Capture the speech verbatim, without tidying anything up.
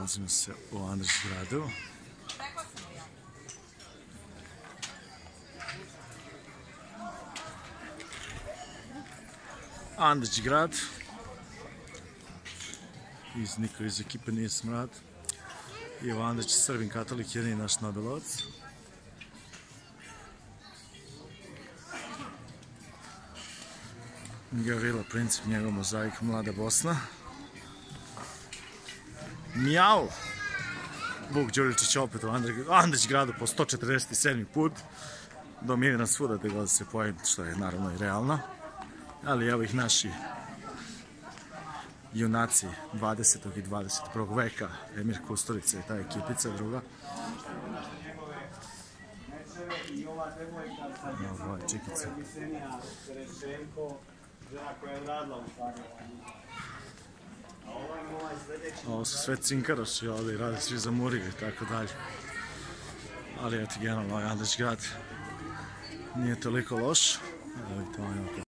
Nalazimo se u Andrićgradu. Andrićgrad. Iz niko iz ekipe nije Smrad. Ivo Andrić, Srbin katolik, jedini naš Nobelovac. Gavrilo Princip, njegov mozaik Mlada Bosna. Mijau! Vuk Đuričić opet u Andrićgradu po sto četrdeset sedmi put. Dominiran svuda gde god se pojavi, što je naravno i realno. Ali evo ih naši junaci dvadesetog i dvadeset prvog veka, Emir Kusturica i ta ekipica druga. Ovo je Čikica. Ovo su sve cinkaroši ovdje i rade svi za murige i tako dalje. Ali eto, generalno ovaj Andrićgrad nije toliko loš.